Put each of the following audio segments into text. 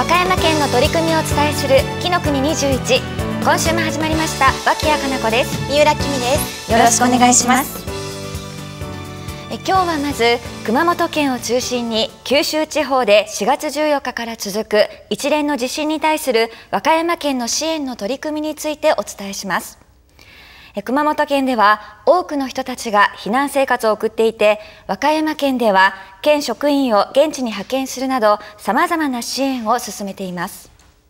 和歌山県の取り組みをお伝えする紀の国21。今週も始まりました。脇谷かな子です。 三浦きみです。 よろしくお願いします。今日はまず熊本県を中心に九州地方で4月14日から続く一連の地震に対する和歌山県の支援の取り組みについてお伝えします。熊本県では多くの人たちが避難生活を送っていて、和歌山県では県職員を現地に派遣するなどさまざまな支援を進めています。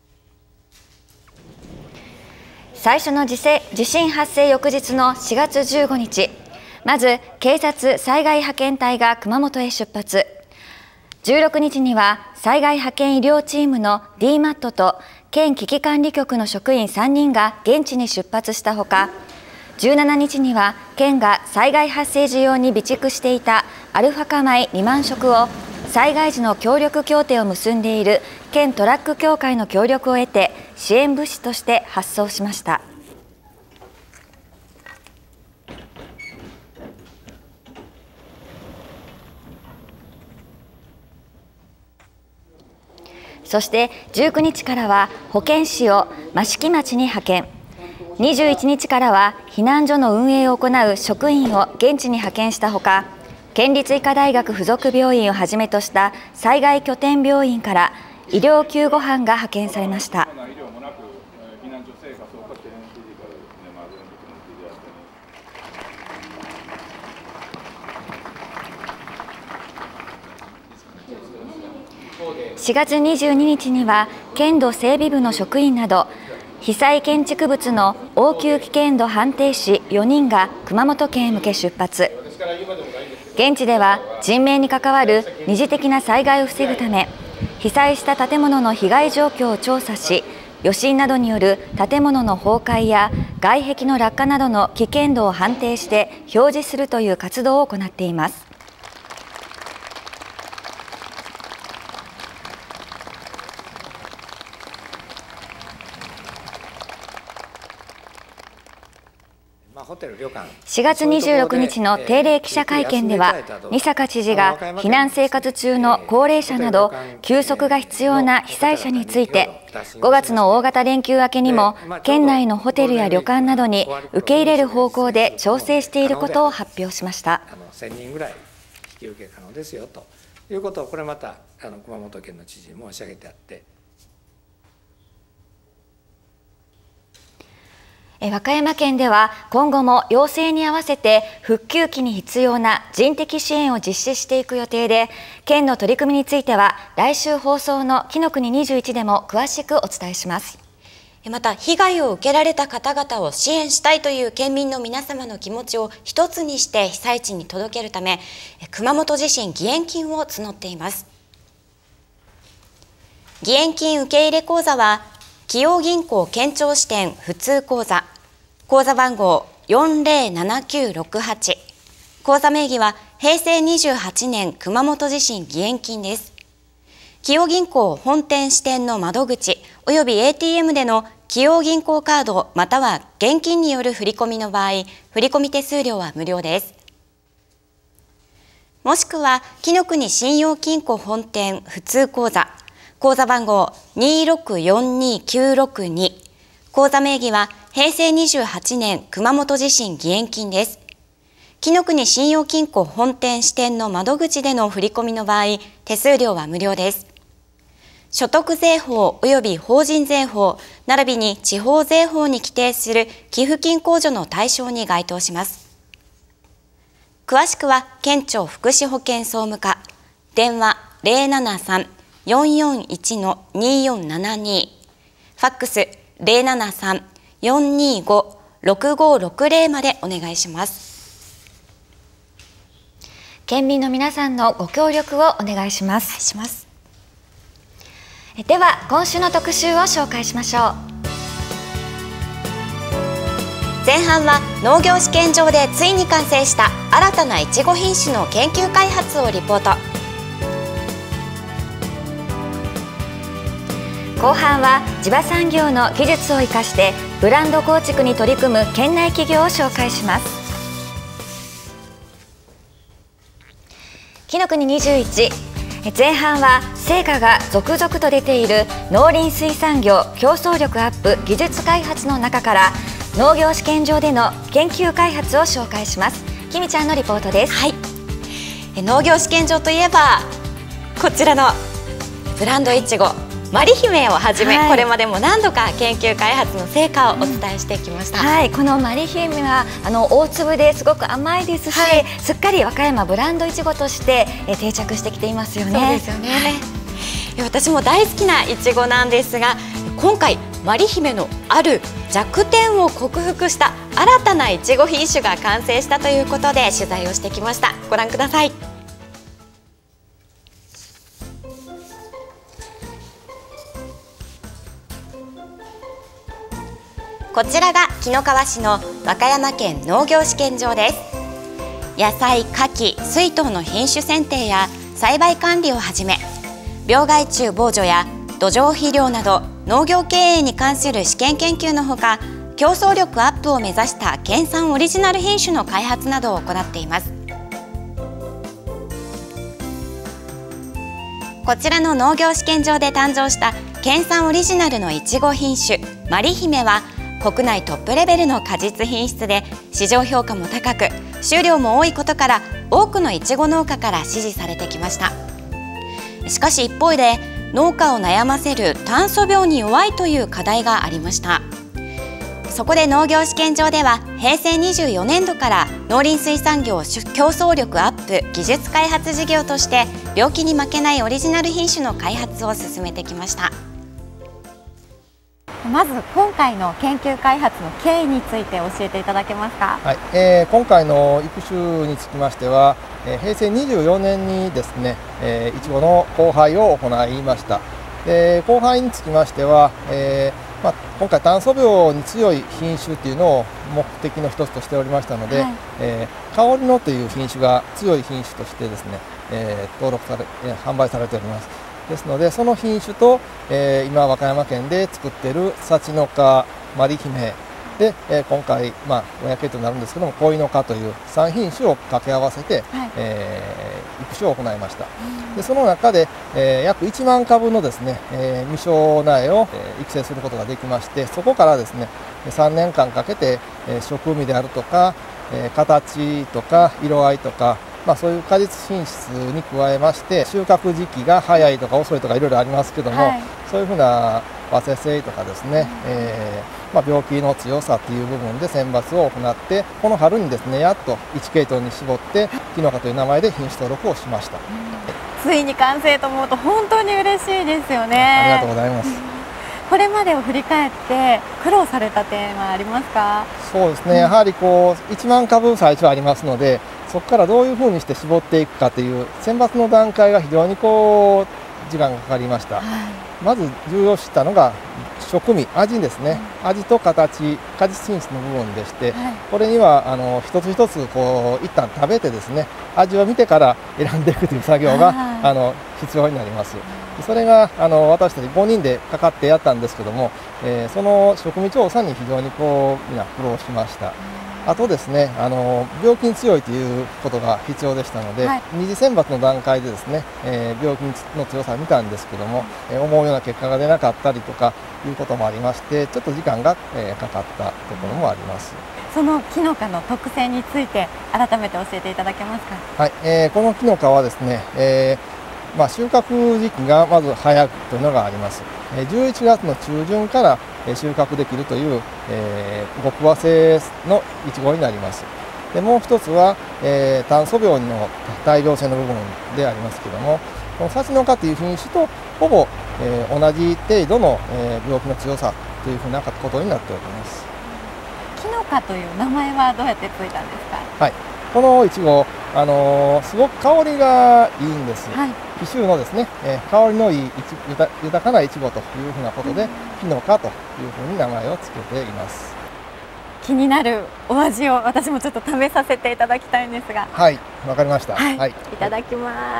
最初の地震発生翌日の4月15日、まず警察災害派遣隊が熊本へ出発。16日には災害派遣医療チームの DMAT と県危機管理局の職員3人が現地に出発したほか、17日には県が災害発生時用に備蓄していたアルファ化米2万食を災害時の協力協定を結んでいる県トラック協会の協力を得て支援物資として発送しました。そして19日からは保健師を益城町に派遣。21日からは避難所の運営を行う職員を現地に派遣したほか、県立医科大学附属病院をはじめとした災害拠点病院から医療救護班が派遣されました。4月22日には県土整備部の職員など被災建築物の応急危険度判定士4人が熊本県へ向け出発。現地では人命に関わる二次的な災害を防ぐため、被災した建物の被害状況を調査し、余震などによる建物の崩壊や外壁の落下などの危険度を判定して表示するという活動を行っています。4月26日の定例記者会見では、仁坂知事が避難生活中の高齢者など休息が必要な被災者について、5月の大型連休明けにも県内のホテルや旅館などに受け入れる方向で調整していることを発表しました。 1000人ぐらい引き受け可能ですよということを、これまた熊本県の知事に申し上げてあって。 和歌山県では今後も要請に合わせて復旧期に必要な人的支援を実施していく予定で、県の取り組みについては来週放送の紀の国21でも詳しくお伝えします。 また被害を受けられた方々を支援したいという県民の皆様の気持ちを一つにして被災地に届けるため、熊本地震義援金を募っています。義援金受け入れ口座は紀陽銀行県庁支店普通口座、口座番号407968、口座名義は平成28年熊本地震義援金です。紀陽銀行本店支店の窓口および ATM での紀陽銀行カードまたは現金による振込の場合、振込手数料は無料です。もしくは紀の国信用金庫本店普通口座、口座番号2642962、口座名義は平成28年熊本地震義援金です。紀の国信用金庫本店支店の窓口での振込の場合、手数料は無料です。所得税法及び法人税法並びに地方税法に規定する寄付金控除の対象に該当します。詳しくは県庁福祉保健総務課、電話073-441-2472、ファックス073-425-6560までお願いします。 県民の皆さんのご協力をお願いします。では今週の特集を紹介しましょう。 前半は農業試験場でついに完成した新たないちご品種の研究開発をリポート。 後半は地場産業の技術を生かしてブランド構築に取り組む県内企業を紹介します。紀の国21、 前半は成果が続々と出ている農林水産業競争力アップ技術開発の中から農業試験場での研究開発を紹介します。きみちゃんのリポートです。 はい、農業試験場といえばこちらのブランドいちごまりひめをはじめ、これまでも何度か研究開発の成果をお伝えしてきました。 はい、このまりひめは大粒ですごく甘いですし、すっかり和歌山ブランドいちごとして定着してきていますよね。 そうですよね。私も大好きないちごなんですが、今回まりひめのある弱点を克服した新たないちご品種が完成したということで取材をしてきました。ご覧ください。こちらが紀の川市の和歌山県農業試験場です。野菜、果樹、水筒の品種選定や栽培管理をはじめ、病害虫防除や土壌肥料など農業経営に関する試験研究のほか、競争力アップを目指した県産オリジナル品種の開発などを行っています。こちらの農業試験場で誕生した県産オリジナルのいちご品種まりひめは、国内トップレベルの果実品質で市場評価も高く、収量も多いことから多くのいちご農家から支持されてきました。しかし一方で、農家を悩ませる炭素病に弱いという課題がありました。そこで農業試験場では平成24年度から農林水産業競争力アップ技術開発事業として病気に負けないオリジナル品種の開発を進めてきました。 まず今回の研究開発の経緯について教えていただけますか。 はい、今回の育種につきましては、平成24年にですね、いちごの交配を行いました。交配につきましては、今回炭素病に強い品種というのを目的の一つとしておりましたので、はい、香りのという品種が強い品種としてですね、登録され、販売されております。ですので、その品種と、今和歌山県で作っている幸の花まりひめで、今回、親系統になるんですけども恋の花という3品種を掛け合わせて、はい、育種を行いました。でその中で、約1万株のですね、未生苗を、育成することができまして、そこからですね3年間かけて、食味であるとか、形とか色合いとか、そういう果実品質に加えまして、収穫時期が早いとか遅いとかいろいろありますけども、はい、そういうふうな和製性とかですね、病気の強さという部分で選抜を行って、この春にですねやっと1系統に絞ってきのかという名前で品種登録をしました。 ついに完成と思うと本当に嬉しいですよね。 ありがとうございます。 これまでを振り返って苦労された点はありますか。 そうですね、やはりこう1万株最初ありますので、そこからどういうふうにして絞っていくかという選抜の段階が非常にこう時間がかかりました。はい、まず重要視したのが食味、味ですね、味と形、果実品質の部分でして、はい、これには一つ一つこう一旦食べてですね、味を見てから選んでいくという作業が必要になります。それが私たち5人でかかってやったんですけども、その食味調査に非常にこうみんな苦労しました。あとですね、病気に強いということが必要でしたので、はい、二次選抜の段階でですね、病気の強さを見たんですけども、思うような結果が出なかったりとかいうこともありまして、ちょっと時間が、かかったところもあります。 そのきのかの特性について改めて教えていただけますか。 はい、このきのかはですね、収穫時期がまず早くというのがあります。11月の中旬から収穫できるという、極和製のいちごになります。でもう一つは、炭素病の大量性の部分でありますけども、この幸の花という品種とほぼ、同じ程度の、病気の強さというふうなことになっております。 きのかという名前はどうやってついたんですか。 はい、このいちご、すごく香りがいいんです。はい、紀州のですね、香りのいい豊かないちごというふうなことで、きのかというふうに名前を付けています。 気になるお味を私もちょっと試させていただきたいんですが。 はい、わかりました。 はい、はい、いただきます。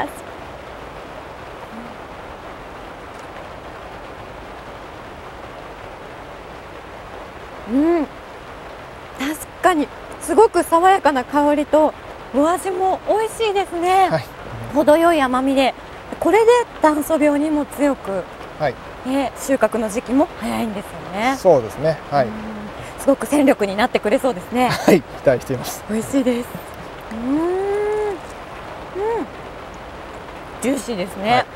確かにすごく爽やかな香りとお味も美味しいですね。はい、程よい甘みでこれで炭素病にも強く、 はい、 収穫の時期も早いんですよね。 そうですね。はい。 すごく戦力になってくれそうですね。 はい、期待しています。 美味しいです。ジューシーですね。 はい、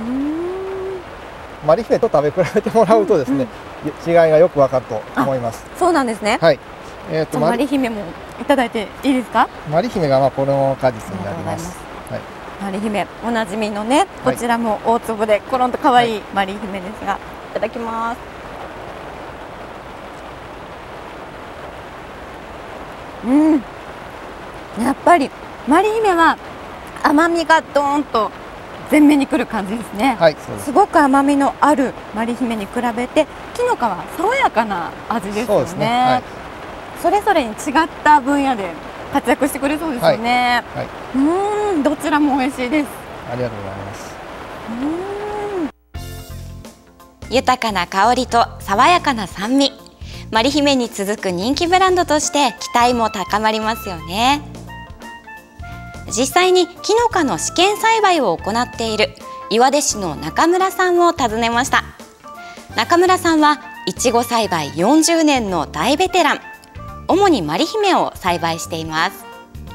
マリ姫と食べ比べてもらうとですね、違いがよくわかると思います。 そうなんですね。 はい。 マリ姫もいただいていいですか？ マリ姫がこの果実になります。はい。 マリ姫、おなじみのね、こちらも大粒でコロンと可愛いマリ姫ですが、いただきます。やっぱりマリ姫は甘みがドーンと前面に来る感じですね。 はい、そうです。 すごく甘みのあるマリ姫に比べて、きのかは爽やかな味ですよね。 そうですね。はい、 それぞれに違った分野で活躍してくれそうですよね。はい、どちらも美味しいです。 ありがとうございます。 豊かな香りと爽やかな酸味、マリ姫に続く人気ブランドとして期待も高まりますよね。実際にキノカの試験栽培を行っている岩出市の中村さんを訪ねました。中村さんはいちご栽培40年の大ベテラン。主にマリ姫を栽培しています。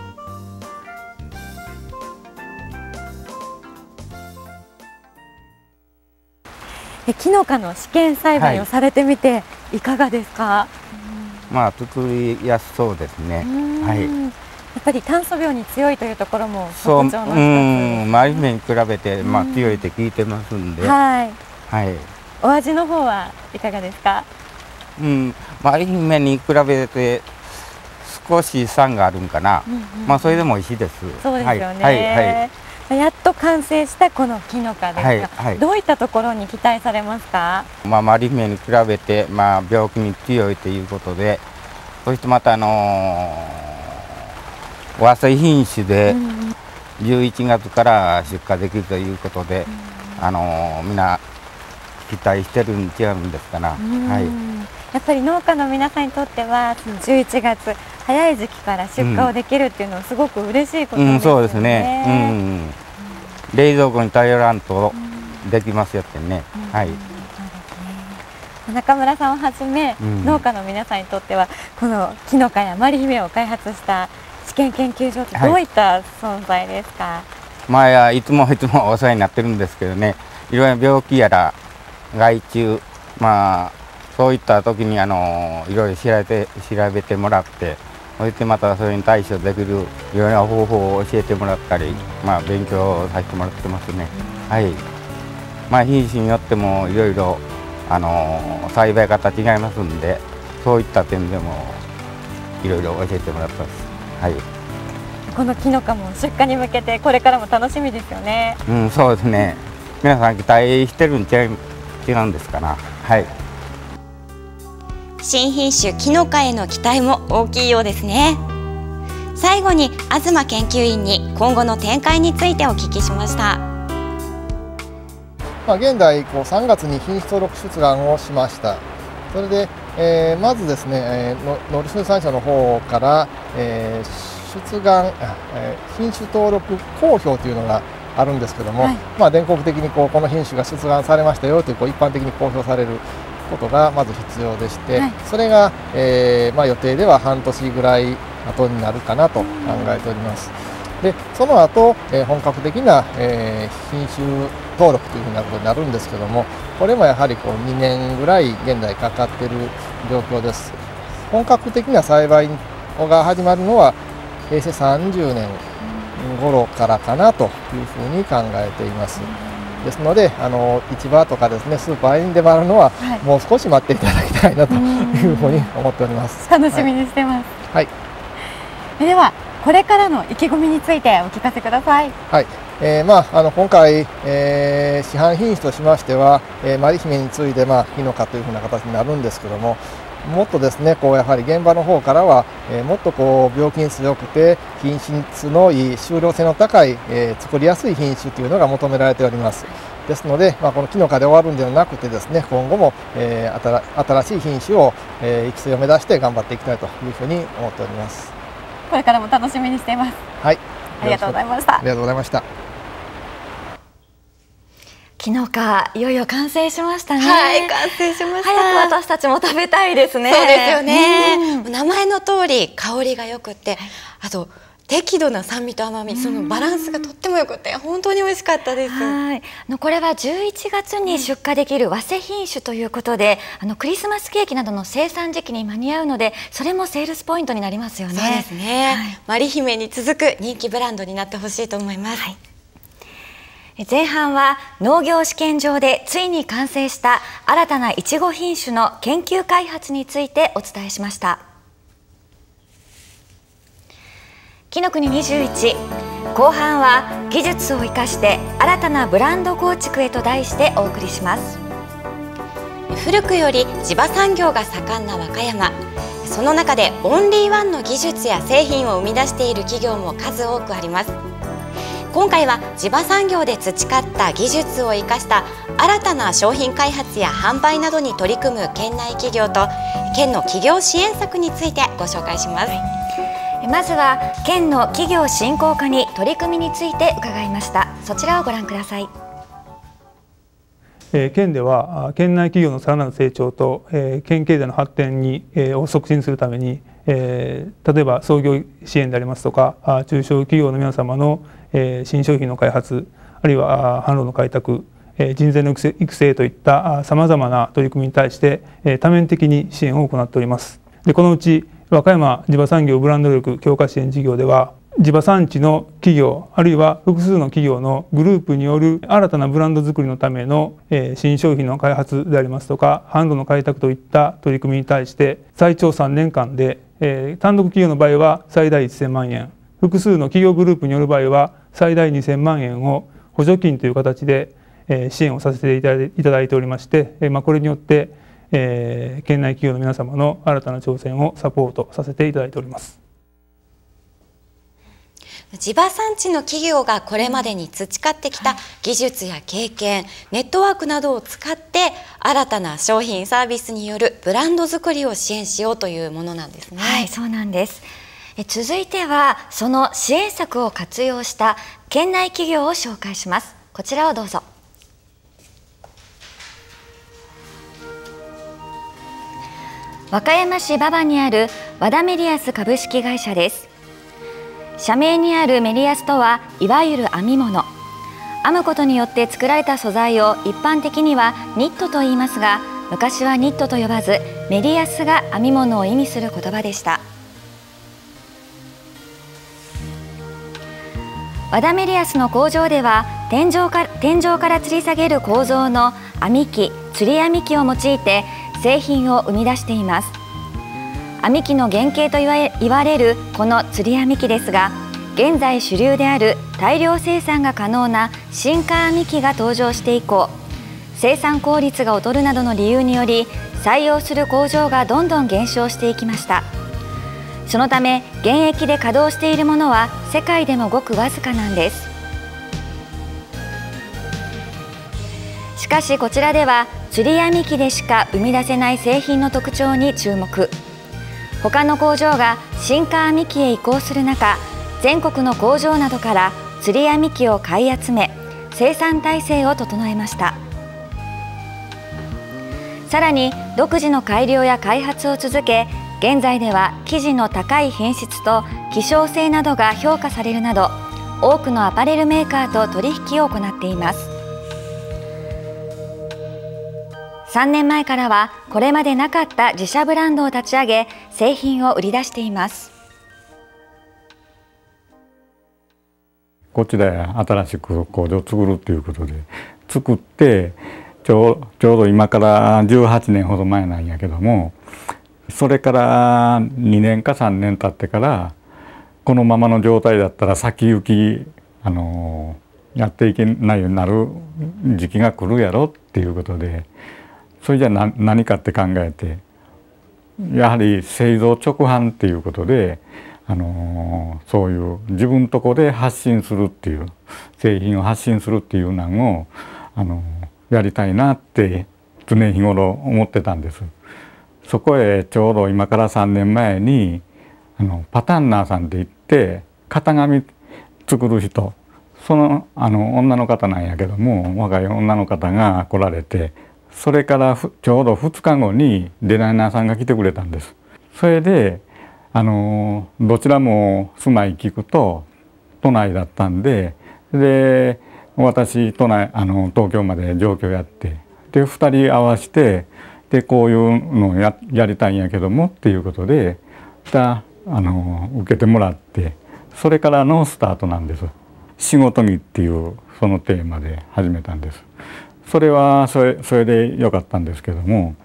キノカの試験栽培をされてみていかがですか？ まあ作りやすそうですね。はい。 やっぱり炭素病に強いというところも特徴の一つ。 マリ姫に比べて強いって聞いてますんで。 はい。 はい。 お味の方はいかがですか？ マリ姫に比べて少し酸があるんかな。まあそれでも美味しいです。 そうですよね。やっと完成したこのキノカですが、どういったところに期待されますか？ マリ姫に比べて病気に強いということで、そしてまた和製品種で11月から出荷できるということで、みんな期待してるん違うんですかな。はい。 やっぱり農家の皆さんにとっては11月早い時期から出荷をできるっていうのはすごく嬉しいことですよね。 そうですね。冷蔵庫に頼らんとできますよってね。はい。 中村さんをはじめ、農家の皆さんにとってはこのキノカやマリ姫を開発した試験研究所ってどういった存在ですか？ いつもお世話になってるんですけどね、いろいろ病気やら害虫、そういった時にいろいろ調べてもらって、そしてまたそれに対処できるいろいろな方法を教えてもらったり、勉強させてもらってますね。はい。品種によってもいろいろ栽培方違いますんで、そういった点でもいろいろ教えてもらってます。はい。 このキノカも出荷に向けてこれからも楽しみですよね。 そうですね。皆さん期待してるん違うんですかな。はい。 新品種キノカへの期待も大きいようですね。最後に東研究員に今後の展開についてお聞きしました。 現在3月に品種登録出願をしました。それで、まずですね、農林水産省の方から、出願、品種登録公表というのがあるんですけども、全国的にこの品種が出願されましたよという一般的に公表されることがまず必要でして、それが、予定では半年ぐらい後になるかなと考えております。でその後、本格的な、品種登録というふうなことになるんですけども、これもやはり2年ぐらい現在かかっている状況です。本格的な栽培が始まるのは平成30年頃からかなというふうに考えています。ですので市場とかですね、スーパーに出回るのは、もう少し待っていただきたいなというふうに思っております。 楽しみにしてます。 はい。 ではこれからの意気込みについてお聞かせください。 はい。今回、市販品種としましては、マリ姫についてキノカというふうな形になるんですけども、もっとですねやはり現場の方からは、もっと病気に強くて品質のいい収量性の高い、作りやすい品種というのが求められております。ですので、このキノカで終わるんではなくてですね、今後も、新しい品種を、育成を目指して頑張っていきたいというふうに思っております。 これからも楽しみにしています。 はい。 ありがとうございました。 ありがとうございました。 きのかいよいよ完成しましたね。 はい、完成しました。 早く私たちも食べたいですね。 そうですよね。名前の通り香りがよくて、あと適度な酸味と甘み、そのバランスがとってもよくて本当に美味しかったです。 はい、これは11月に出荷できる早生品種ということで、クリスマスケーキなどの生産時期に間に合うので、それもセールスポイントになりますよね。 そうですね、はい、マリ姫に続く人気ブランドになってほしいと思います。はい、 前半は農業試験場でついに完成した新たないちご品種の研究開発についてお伝えしました。紀の国21、後半は技術を生かして新たなブランド構築へと題してお送りします。 古くより地場産業が盛んな和歌山、その中でオンリーワンの技術や製品を生み出している企業も数多くあります。今回は地場産業で培った技術を生かした新たな商品開発や販売などに取り組む県内企業と県の企業支援策についてご紹介します。 まずは県の企業振興課に取り組みについて伺いました。そちらをご覧ください。 県では県内企業のさらなる成長と県経済の発展を促進するために、例えば創業支援でありますとか中小企業の皆様の新商品の開発、あるいは販路の開拓、人材の育成といったさまざまな取り組みに対して多面的に支援を行っております。でこのうち和歌山地場産業ブランド力強化支援事業では、地場産地の企業あるいは複数の企業のグループによる新たなブランド作りのための新商品の開発でありますとか販路の開拓といった取り組みに対して最長3年間で単独企業の場合は最大1000万円、複数の企業グループによる場合は最大2000万円を補助金という形で支援をさせていただいておりまして、これによって県内企業の皆様の新たな挑戦をサポートさせていただいております。 地場産地の企業がこれまでに培ってきた技術や経験、ネットワークなどを使って新たな商品サービスによるブランド作りを支援しようというものなんですね。 はい、そうなんです。続いてはその支援策を活用した県内企業を紹介します。こちらをどうぞ。和歌山市馬場にある和田メリアス株式会社です。社名にあるメリアスとはいわゆる編み物、編むことによって作られた素材を一般的にはニットと言いますが、昔はニットと呼ばずメリアスが編み物を意味する言葉でした。和田メリアスの工場では天井から吊り下げる構造の編み機、吊り編み機を用いて製品を生み出しています。編み機の原型と言われるこの吊り編み機ですが、現在主流である大量生産が可能な進化編み機が登場して以降、生産効率が劣るなどの理由により採用する工場がどんどん減少していきました。そのため現役で稼働しているものは世界でもごくわずかなんです。しかしこちらでは吊り編み機でしか生み出せない製品の特徴に注目。他の工場が進化編み機へ移行する中、全国の工場などから吊り編み機を買い集め生産体制を整えました。さらに独自の改良や開発を続け、現在では生地の高い品質と希少性などが評価されるなど、多くのアパレルメーカーと取引を行っています。3年前からはこれまでなかった自社ブランドを立ち上げ、製品を売り出しています。 こちらへ新しく工場を作るということで作って、ちょうど今から18年ほど前なんやけども、それから2年か3年経ってからこのままの状態だったら先行きやっていけないようになる時期が来るやろっていうことで、それじゃ何かって考えて、やはり製造直販っていうことで、そういう自分とこで発信するっていう、製品を発信するっていうのをやりたいなって常日頃思ってたんです。そこへちょうど今から3年前にパタンナーさんって言って型紙作る人、 女の方なんやけども、若い女の方が来られて、それからちょうど2日後にデザイナーさんが来てくれたんです。それでどちらも住まい聞くと都内だったんで、私東京まで上京やって、で2人合わせて、でこういうのをやりたいんやけどもっていうことで受けてもらって、それからのスタートなんです。仕事着っていうそのテーマで始めたんです。それはそれで良かったんですけども、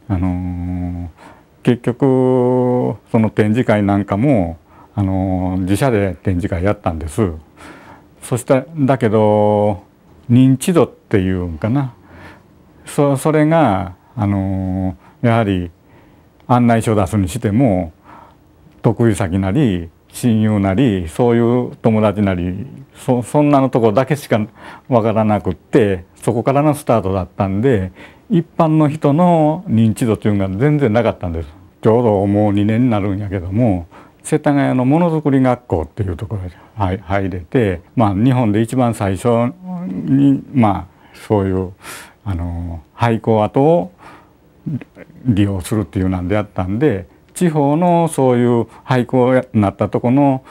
結局その展示会なんかも自社で展示会やったんです。そしただけど認知度っていうんかな、それがやはり案内書を出すにしても得意先なり親友なりそういう友達なりそんなのところだけしか分からなくって、そこからのスタートだったんで、一般の人の認知度っていうのが全然なかったんです。ちょうどもう2年になるんやけども、世田谷のものづくり学校っていうところに入れて、日本で一番最初にそういう廃校跡を利用するっていうなんでやったんで、地方のそういう廃校になったとこの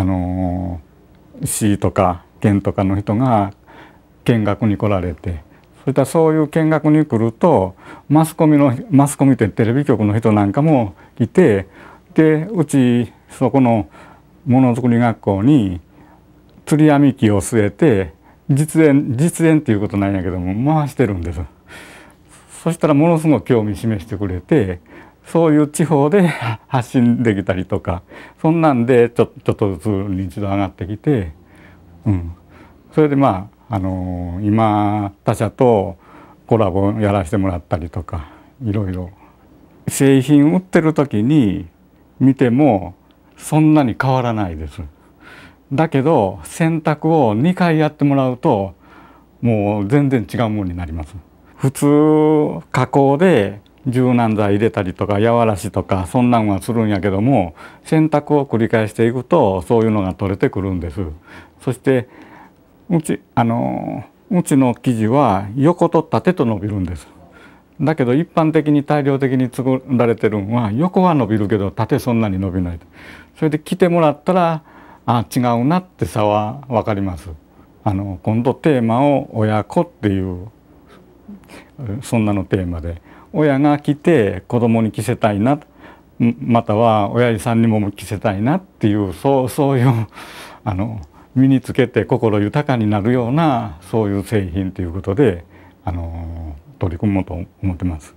市とか県とかの人が見学に来られて、そういう見学に来るとマスコミってテレビ局の人なんかもいて、でうちそこのものづくり学校に釣り網機を据えて実演っていうことなんやけども回してるんです。そしたらものすごく興味示してくれて、そういう地方で発信できたりとか、そんなんでちょっとずつ認知度上がってきて、それで今他社とコラボやらせてもらったりとか、いろいろ製品売ってる時に見てもそんなに変わらないです。だけど洗濯を2回やってもらうともう全然違うものになります。普通加工で柔軟剤入れたりとか柔らしとかそんなんはするんやけども、洗濯を繰り返していくとそういうのが取れてくるんです。そしてうちの生地は横と縦と伸びるんです。だけど一般的に大量的に作られてるのは横は伸びるけど縦そんなに伸びない。それで着てもらったら違うなって差は分かります。今度テーマを親子っていうそんなのテーマで、親が着て子供に着せたいな、または親父さんにも着せたいなっていうそういう身につけて心豊かになるようなそういう製品ということで取り組もうと思ってます。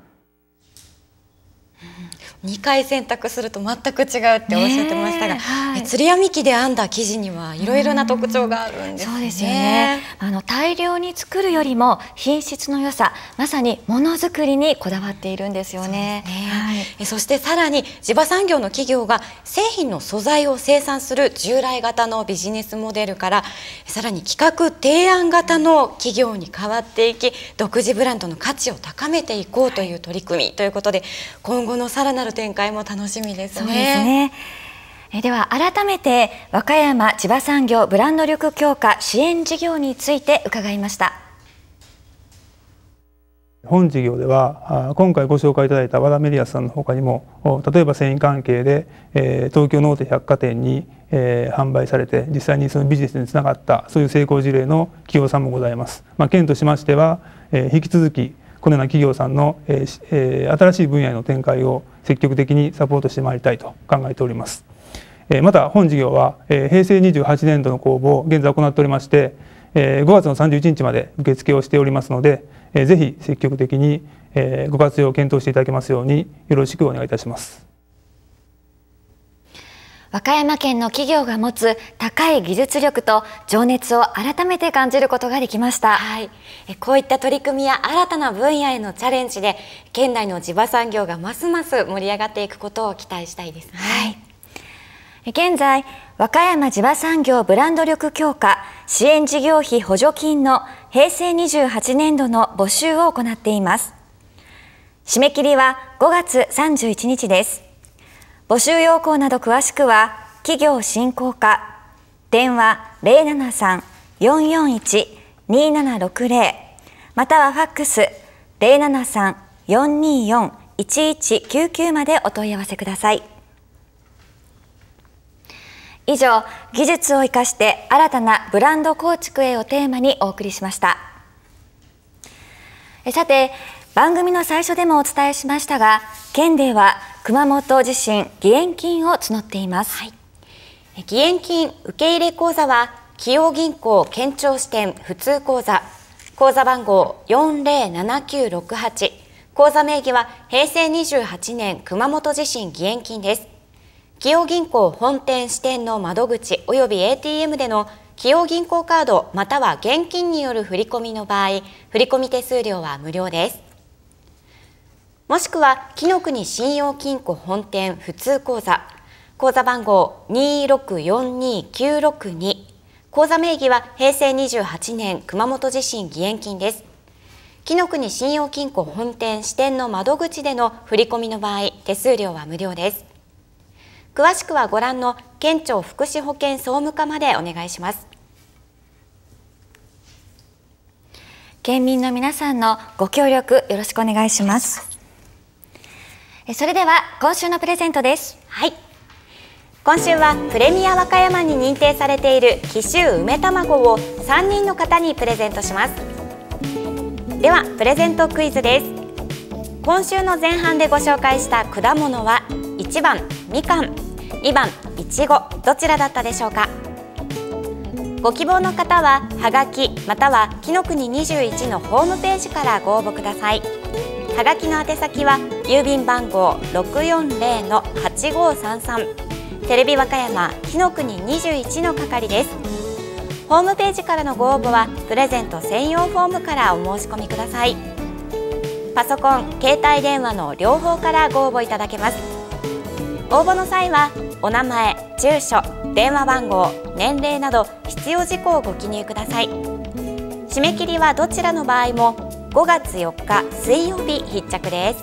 2回洗濯すると全く違うっておっしゃってましたが、釣り網機で編んだ生地にはいろいろな特徴があるんですね。 そうですよね。大量に作るよりも品質の良さ、まさにものづくりにこだわっているんですよね。 そしてさらに地場産業の企業が製品の素材を生産する従来型のビジネスモデルからさらに企画提案型の企業に変わっていき、独自ブランドの価値を高めていこうという取り組みということで、今後のさらなる展開も楽しみですね。 そうですね。では改めて和歌山地場産業ブランド力強化支援事業について伺いました。 本事業では今回ご紹介いただいた和田メディアスさんの他にも、例えば繊維関係で東京の大手百貨店に販売されて実際にそのビジネスにつながったそういう成功事例の企業さんもございます。県としましては引き続きこのような企業さんの新しい分野への展開を積極的にサポートしてまいりたいと考えております。また本事業は平成28年度の公募を現在行っておりまして、5月の31日まで受付をしておりますので、ぜひ積極的にご活用を検討していただけますようによろしくお願いいたします。 和歌山県の企業が持つ高い技術力と情熱を改めて感じることができました。 こういった取り組みや新たな分野へのチャレンジで県内の地場産業がますます盛り上がっていくことを期待したいですね。 現在和歌山地場産業ブランド力強化支援事業費補助金の平成28年度の募集を行っています。締め切りは5月31日です。募集要項など詳しくは企業振興課電話 074-441-2760またはファックス 073-424-1199 までお問い合わせください。以上、技術を生かして新たなブランド構築へをテーマにお送りしました。さて、番組の最初でもお伝えしましたが、県では熊本地震義援金を募っています。 義援金受け入れ口座は紀陽銀行県庁支店普通口座、口座番号407968、口座名義は平成28年熊本地震義援金です。紀陽銀行本店支店の窓口および ATM での紀陽銀行カードまたは現金による振込の場合、振込手数料は無料です。もしくは紀の国信用金庫本店普通口座、口座番号2642962、口座名義は平成28年熊本地震義援金です。紀の国信用金庫本店支店の窓口での振込の場合、手数料は無料です。詳しくはご覧の県庁福祉保健総務課までお願いします。 県民の皆さんのご協力よろしくお願いします。それでは今週のプレゼントです。 はい。今週はプレミア和歌山に認定されている紀州梅卵を3人の方にプレゼントします。ではプレゼントクイズです。今週の前半でご紹介した果物は1番みかん、2番いちご、どちらだったでしょうか。ご希望の方ははがきまたは紀の国21のホームページからご応募ください。はがきの宛先は郵便番号 640-8533 テレビ和歌山紀の国21の係です。ホームページからのご応募はプレゼント専用フォームからお申し込みください。パソコン、携帯電話の両方からご応募いただけます。応募の際はお名前、住所、電話番号、年齢など必要事項をご記入ください。締め切りはどちらの場合も5月4日水曜日必着です。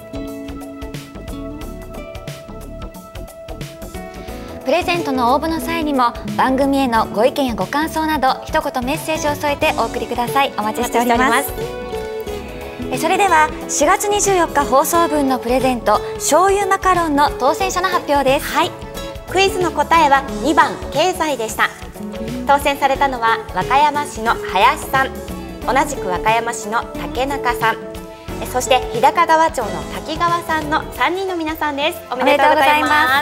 プレゼントの応募の際にも番組へのご意見やご感想など一言メッセージを添えてお送りください。お待ちしております。それでは4月24日放送分のプレゼント醤油マカロンの当選者の発表です。 はい、クイズの答えは2番経済でした。当選されたのは和歌山市の林さん、同じく和歌山市の竹中さん、そして日高川町の滝川さんの3人の皆さんです。おめでとうございます。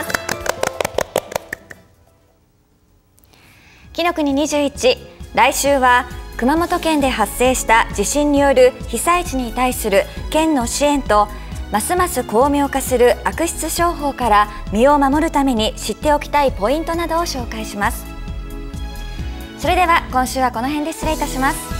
紀の国21、来週は熊本県で発生した地震による被災地に対する県の支援とますます巧妙化する悪質商法から身を守るために知っておきたいポイントなどを紹介します。それでは今週はこの辺で失礼いたします。